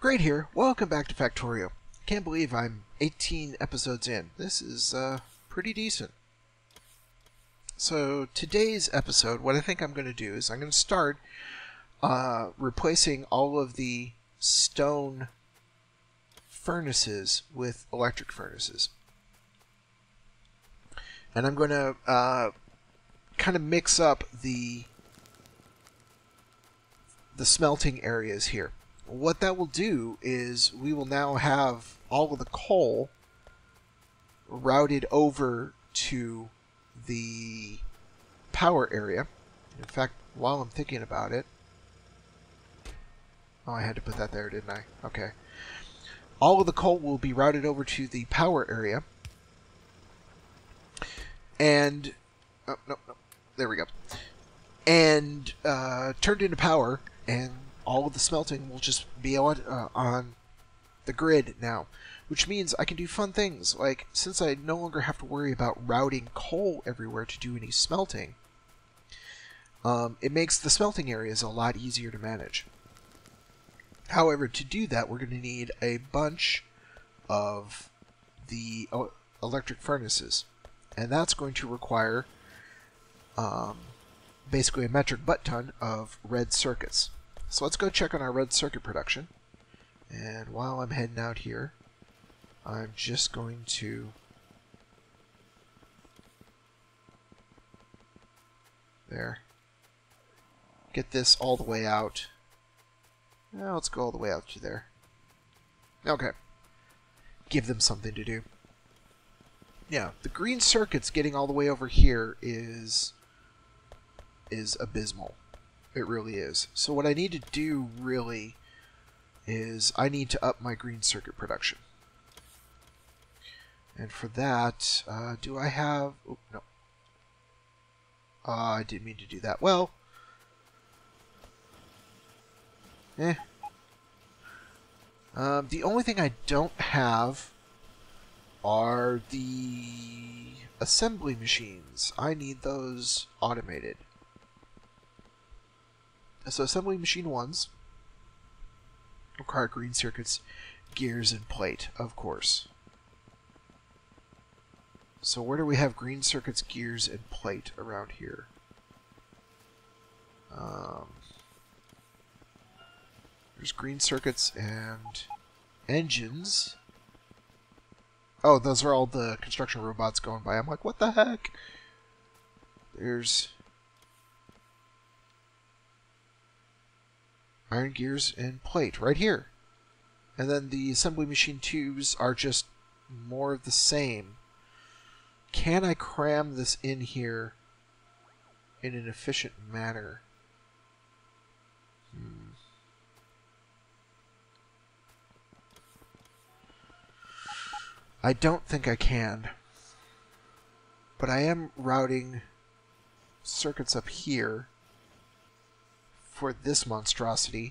Great here. Welcome back to Factorio. Can't believe I'm 18 episodes in. This is pretty decent. So today's episode, what I think I'm going to do is I'm going to start replacing all of the stone furnaces with electric furnaces. And I'm going to kind of mix up the smelting areas here. What that will do is we will now have all of the coal routed over to the power area. In fact, while I'm thinking about it... Oh, I had to put that there, didn't I? Okay. All of the coal will be routed over to the power area. And... Oh, no. There we go. And turned into power, and all of the smelting will just be on the grid now, which means I can do fun things, like since I no longer have to worry about routing coal everywhere to do any smelting, it makes the smelting areas a lot easier to manage. However, to do that, we're going to need a bunch of the electric furnaces, and that's going to require basically a metric butt ton of red circuits. So let's go check on our red circuit production. And while I'm heading out here, I'm just going to get this all the way out. Now let's go all the way out to there. Okay. Give them something to do. Yeah, the green circuits getting all the way over here is abysmal. It really is. So what I need to do really is I need to up my green circuit production. And for that, do I have... Oh, no. I didn't mean to do that. Well, the only thing I don't have are the assembly machines. I need those automated. So assembly machine 1s require green circuits, gears, and plate, of course. So where do we have green circuits, gears, and plate around here? There's green circuits and engines. Oh, those are all the construction robots going by. I'm like, what the heck? There's iron, gears, and plate right here. And then the assembly machine 2s are just more of the same. Can I cram this in here in an efficient manner? I don't think I can. But I am routing circuits up here for this monstrosity.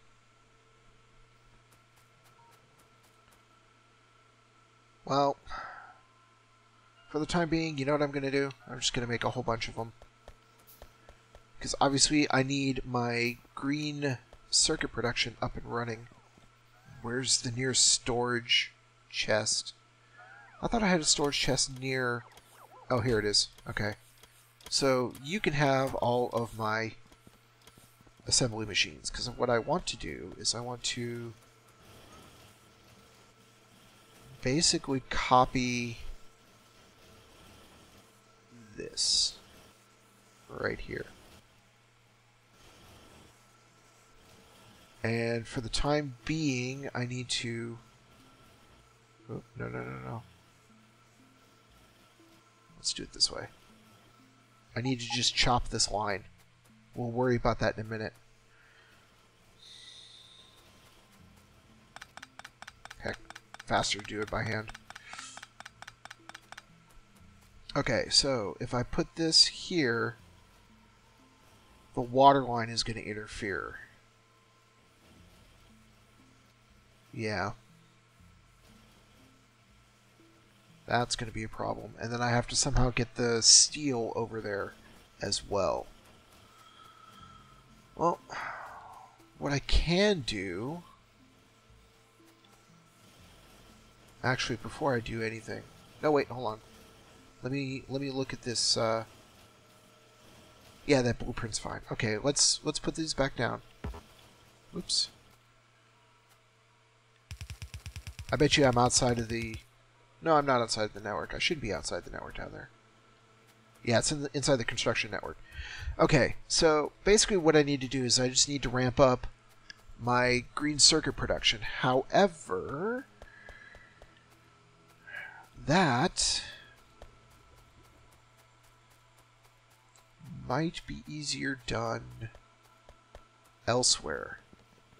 Well, for the time being, you know what I'm going to do? I'm just going to make a whole bunch of them. Because obviously I need my green circuit production up and running. Where's the nearest storage chest? I thought I had a storage chest near... Oh, here it is. Okay. So you can have all of my assembly machines, because what I want to do is I want to basically copy this right here. And for the time being, I need to... Oh, no. Let's do it this way. I need to just chop this line. We'll worry about that in a minute. Heck, faster to do it by hand. Okay, so if I put this here, the water line is going to interfere. Yeah. That's going to be a problem. And then I have to somehow get the steel over there as well. Well, what I can do Actually, before I do anything... No, wait, hold on. Let me look at this, Yeah, that blueprint's fine. Okay, let's put these back down. Oops. I bet you I'm outside of the... No, I'm not outside the network. I should be outside the network down there. Yeah, it's inside the construction network. Okay, so basically what I need to do is I just need to ramp up my green circuit production. However, that might be easier done elsewhere.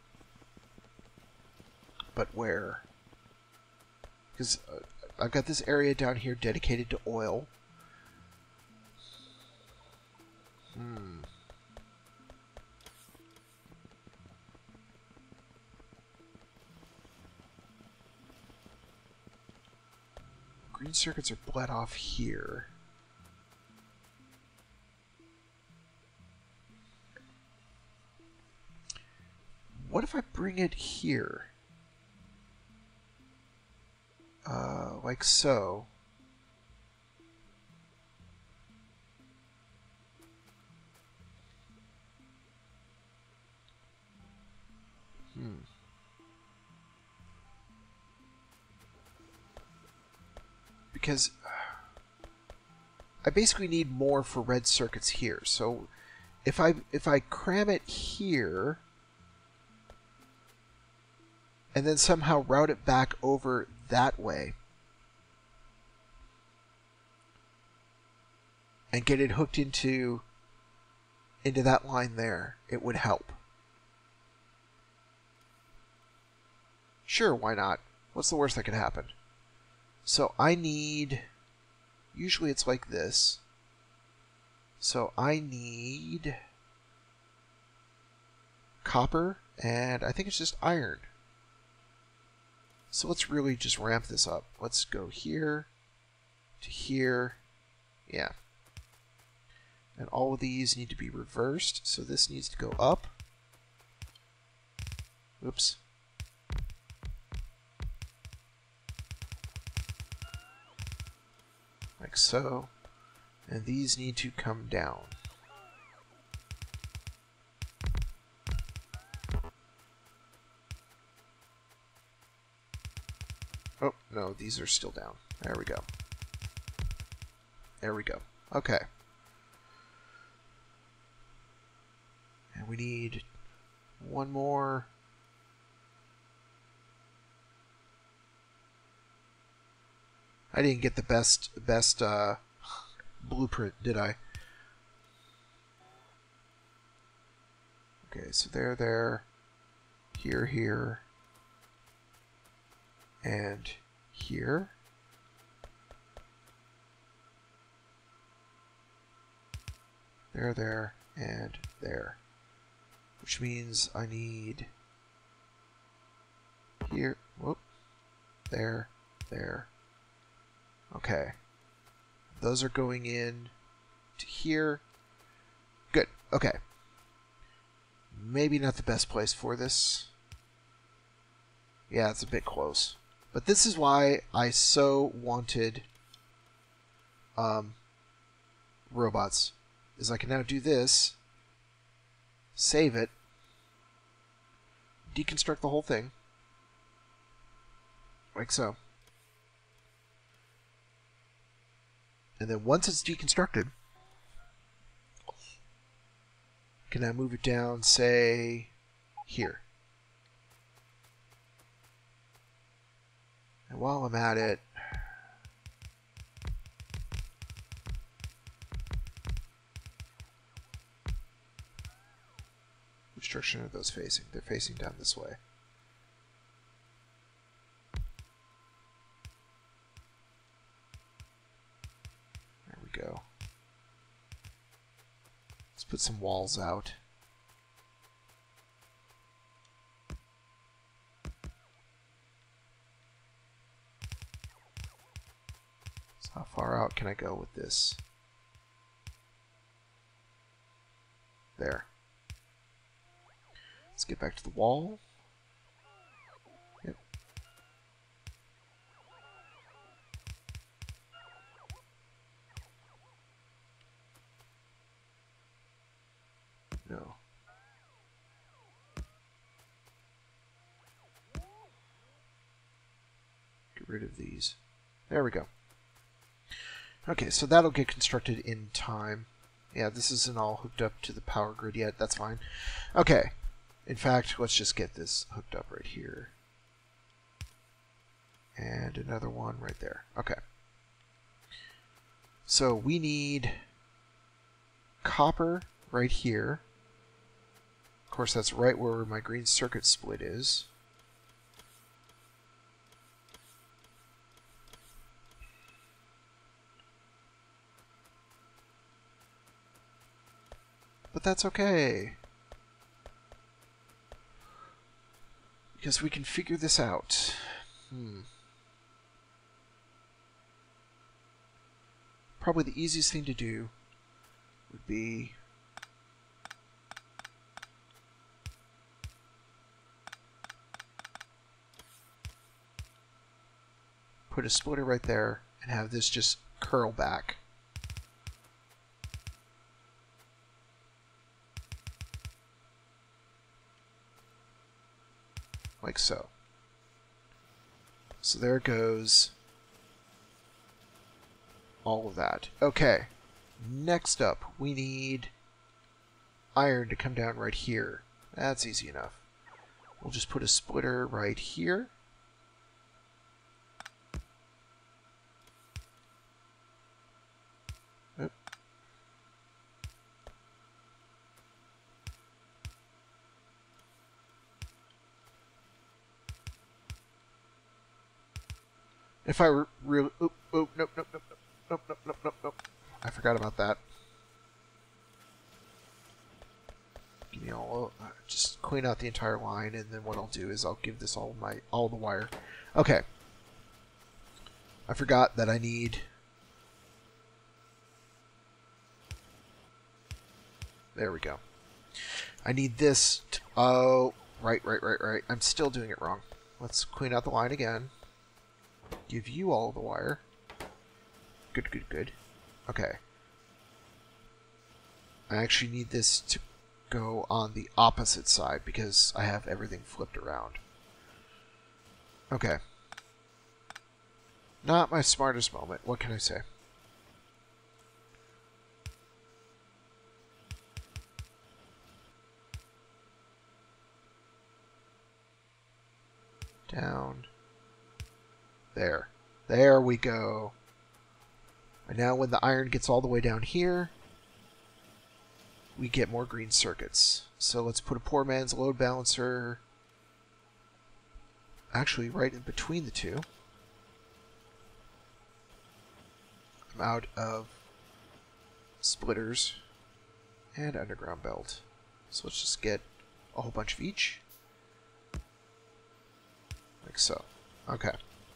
But where? Because I've got this area down here dedicated to oil. Green circuits are bled off here. What if I bring it here? Like so. Because I basically need more for red circuits here. So if I cram it here and then somehow route it back over that way and get it hooked into that line there, it would help. Sure, why not? What's the worst that could happen? So I need... Usually it's like this. So I need copper, and I think it's just iron. So let's really just ramp this up. Let's go here to here. Yeah. And all of these need to be reversed. So this needs to go up. Oops. Like so. And these need to come down. Oh, no, these are still down. There we go. There we go. Okay. And we need one more. I didn't get the best blueprint, did I? Okay, so there, here, and here. There, and there. Which means I need here, whoop, there. Okay. Those are going in to here. Good. Okay. Maybe not the best place for this. Yeah, it's a bit close. But this is why I so wanted robots. Is I can now do this, save it, deconstruct the whole thing, like so. And then once it's deconstructed, I can now move it down, say, here. And while I'm at it, which direction are those facing? They're facing down this way. There we go. Let's put some walls out. So how far out can I go with this? There. Let's get back to the wall. Yep. Get rid of these. There we go. Okay, so that'll get constructed in time. Yeah, this isn't all hooked up to the power grid yet. That's fine. Okay. In fact, let's just get this hooked up right here. And another one right there. Okay. So we need copper right here. Of course, that's right where my green circuit split is. But that's okay, because we can figure this out. Probably the easiest thing to do would be put a splitter right there and have this just curl back. Like so. So there goes all of that. Okay, next up we need iron to come down right here. That's easy enough. We'll just put a splitter right here. Oop. If I were really... Oop, oop, nope, nope, nope, nope, nope, nope, nope, nope. I forgot about that. Give me all... just clean out the entire line, and then what I'll do is I'll give this all the wire. Okay. I forgot that I need... There we go. I need this to... Oh, right. I'm still doing it wrong. Let's clean out the line again. Give you all the wire. Good. Okay. I actually need this to go on the opposite side because I have everything flipped around. Okay. Not my smartest moment. What can I say? Down. There. There we go. And now when the iron gets all the way down here, we get more green circuits. So let's put a poor man's load balancer actually right in between the two. I'm out of splitters and underground belt. So let's just get a whole bunch of each. Like so. Okay.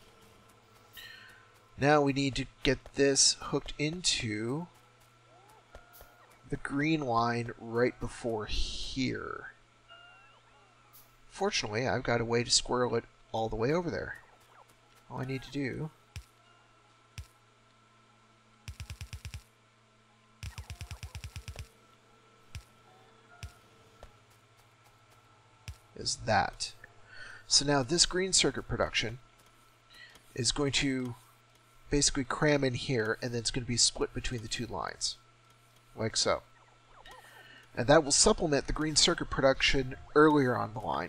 Now we need to get this hooked into the green line right before here. Fortunately, I've got a way to squirrel it all the way over there. All I need to do is that. So now this green circuit production is going to basically cram in here, and then it's going to be split between the two lines. Like so. And that will supplement the green circuit production earlier on the line.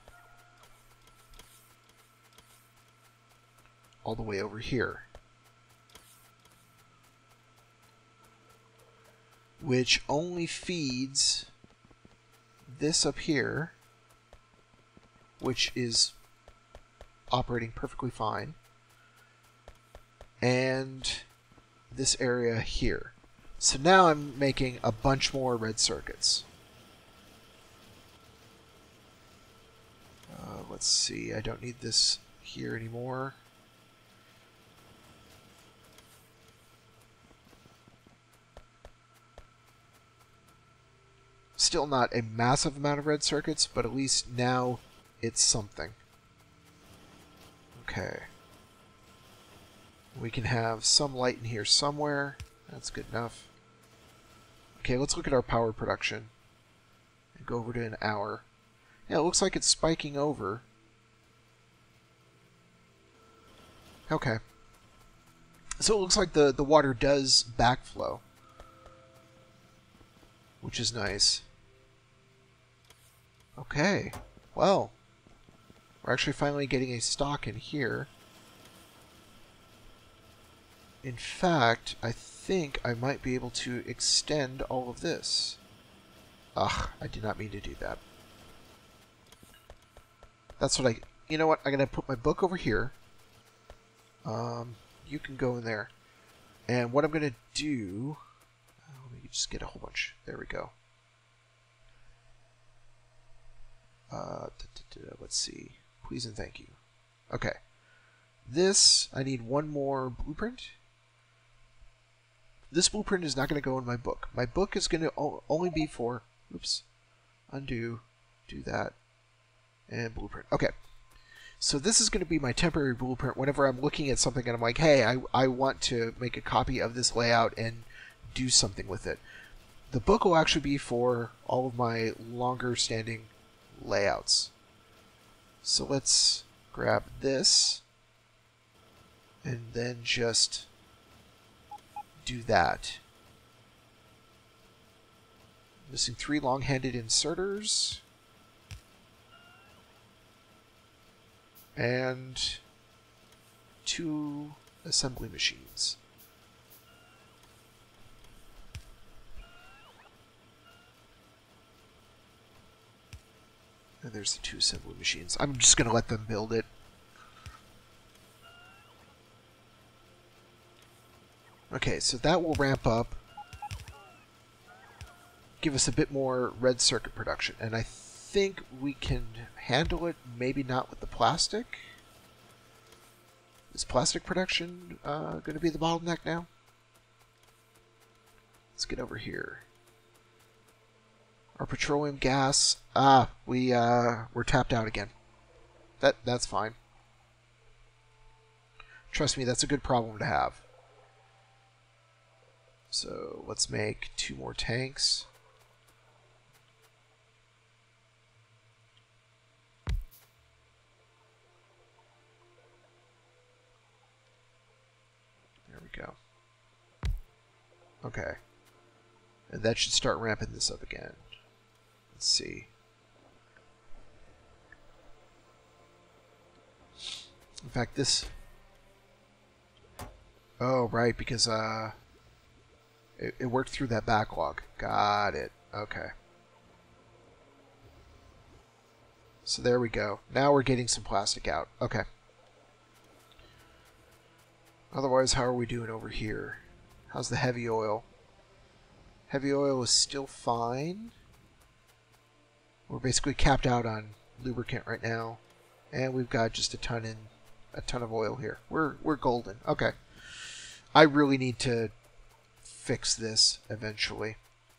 All the way over here. Which only feeds this up here, which is operating perfectly fine, and this area here. So now I'm making a bunch more red circuits. Let's see, I don't need this here anymore. Still not a massive amount of red circuits, but at least now it's something. Okay. We can have some light in here somewhere. That's good enough. Okay, let's look at our power production. And go over to an hour. Yeah, it looks like it's spiking over. Okay. So it looks like the water does backflow, which is nice. Okay. Well, we're actually finally getting a stock in here. In fact, I think I might be able to extend all of this. Ugh, I did not mean to do that. That's what I... You know what? I'm going to put my book over here. You can go in there. And what I'm going to do... let me just get a whole bunch. There we go. Let's see. Please and thank you. Okay. This, I need one more blueprint. This blueprint is not going to go in my book. My book is going to only be for... Oops. Undo. Do that. And blueprint. Okay. So this is going to be my temporary blueprint whenever I'm looking at something and I'm like, hey, I want to make a copy of this layout and do something with it. The book will actually be for all of my longer standing layouts. So let's grab this and then just do that. Missing 3 long-handed inserters. And 2 assembly machines. And there's the 2 assembly machines. I'm just going to let them build it. Okay, so that will ramp up. Give us a bit more red circuit production. And I think we can handle it, maybe not with the plastic. Is plastic production going to be the bottleneck now? Let's get over here. Our petroleum gas. We're tapped out again. That's fine. Trust me, that's a good problem to have. So let's make 2 more tanks. There we go. Okay. And that should start ramping this up again. Let's see. In fact, this... Oh, right, because it worked through that backlog. Got it. Okay. So there we go. Now we're getting some plastic out. Okay. Otherwise, how are we doing over here? How's the heavy oil? Heavy oil is still fine. We're basically capped out on lubricant right now, and we've got just a ton of oil here. We're golden. Okay. I really need to fix this eventually.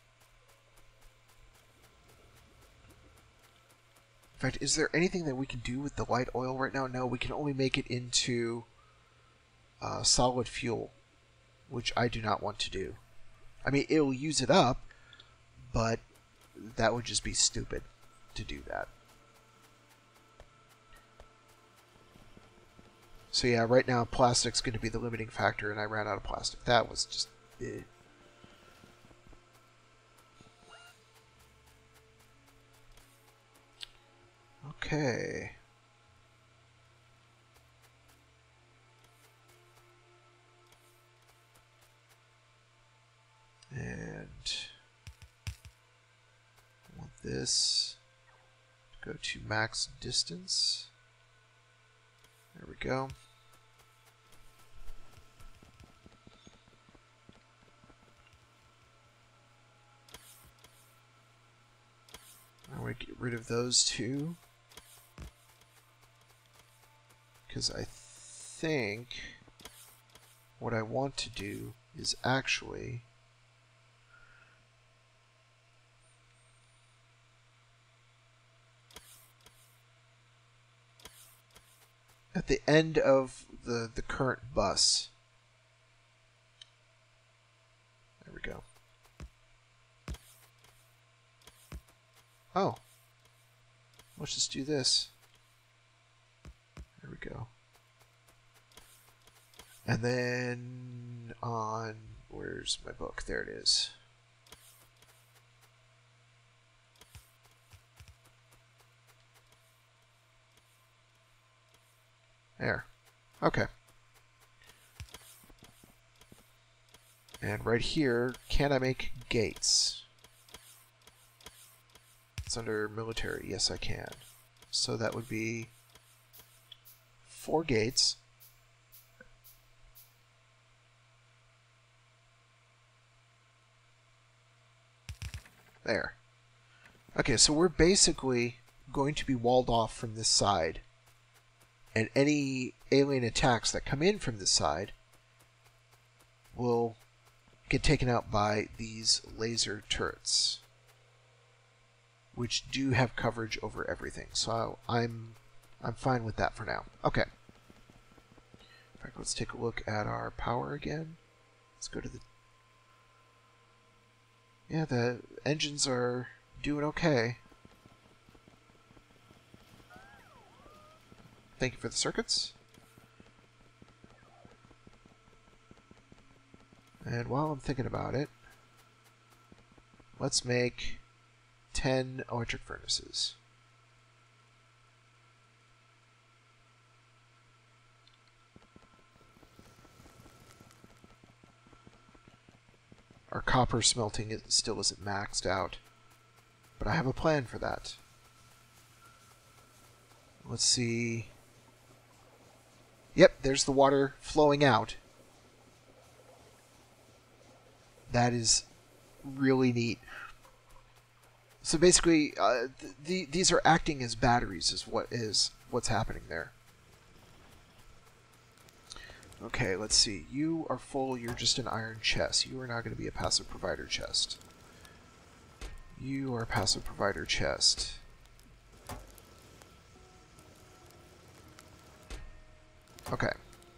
In fact, is there anything that we can do with the light oil right now? No, we can only make it into solid fuel, which I do not want to do. I mean, it'll use it up, but that would just be stupid to do that. So yeah, right now plastic's going to be the limiting factor, and I ran out of plastic. That was just... Okay. And I want this to go to max distance. There we go. I want to get rid of those 2. Because I think what I want to do is actually at the end of the current bus. There we go. Oh. Let's just do this. There we go. And then on, where's my book? There it is. There. Okay. And right here, can I make gates? It's under military. Yes, I can. So that would be 4 gates. There. Okay, so we're basically going to be walled off from this side. And any alien attacks that come in from this side will get taken out by these laser turrets, which do have coverage over everything. So I'm fine with that for now. Okay. In fact, let's take a look at our power again. Let's go to the... Yeah, the engines are doing okay. Thank you for the circuits. And while I'm thinking about it, let's make 10 electric furnaces. Our copper smelting still isn't maxed out, but I have a plan for that. Let's see. Yep, there's the water flowing out. That is really neat. So basically, these are acting as batteries, is what's happening there. Okay, let's see. You are full. You're just an iron chest. You are not going to be a passive provider chest. You are a passive provider chest. Okay.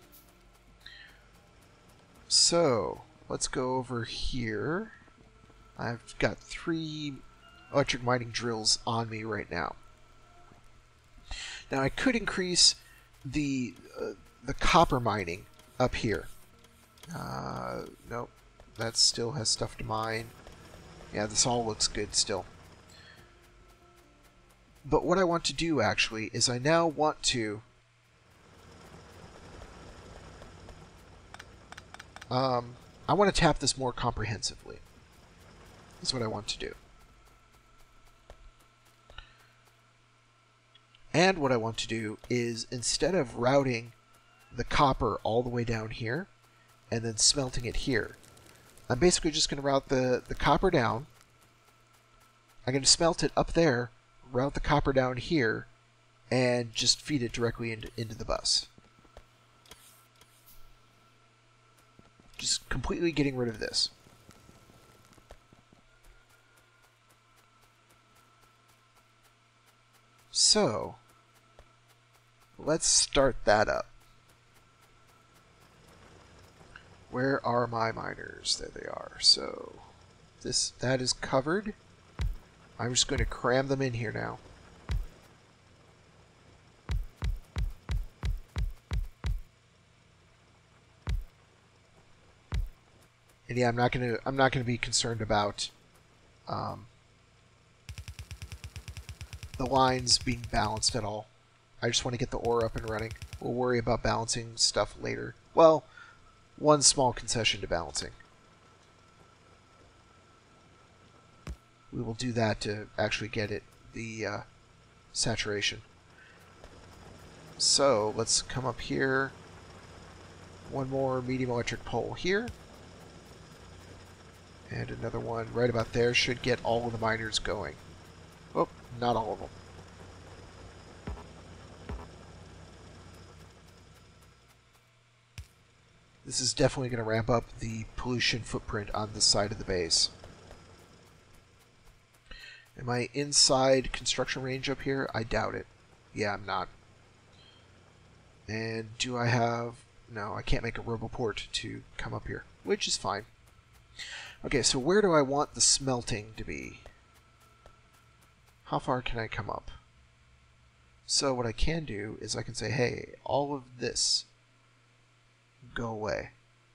So, let's go over here. I've got 3 electric mining drills on me right now. Now I could increase the copper mining up here. Nope, that still has stuff to mine. Yeah, this all looks good still. But what I want to do actually is I now want to I want to tap this more comprehensively. That's what I want to do. And what I want to do is, instead of routing the copper all the way down here and then smelting it here, I'm basically just going to route the copper down. I'm going to smelt it up there, route the copper down here, and just feed it directly into the bus. Just completely getting rid of this. So, let's start that up. Where are my miners? There they are. So, that is covered. I'm just going to cram them in here now. And yeah, I'm not gonna be concerned about the lines being balanced at all. I just want to get the ore up and running. We'll worry about balancing stuff later. Well, one small concession to balancing. We will do that to actually get it the saturation. So let's come up here. One more medium electric pole here. And another one right about there should get all of the miners going. Oh, not all of them. This is definitely going to ramp up the pollution footprint on this side of the base. Am I inside construction range up here? I doubt it. Yeah, I'm not. And do I have... No, I can't make a roboport to come up here, which is fine. Okay, so where do I want the smelting to be? How far can I come up? So what I can do is I can say, hey, all of this go away.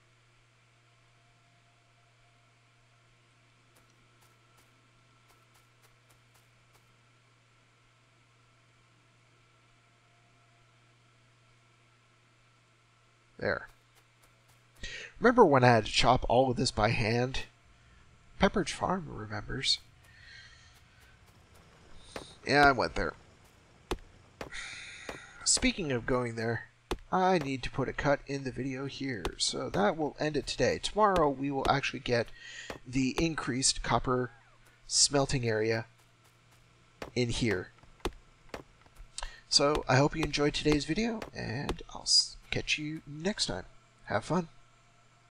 There. Remember when I had to chop all of this by hand? Pepperidge Farm remembers. Yeah, I went there. Speaking of going there, I need to put a cut in the video here, so that will end it today. Tomorrow we will actually get the increased copper smelting area in here. So I hope you enjoyed today's video, and I'll catch you next time. Have fun.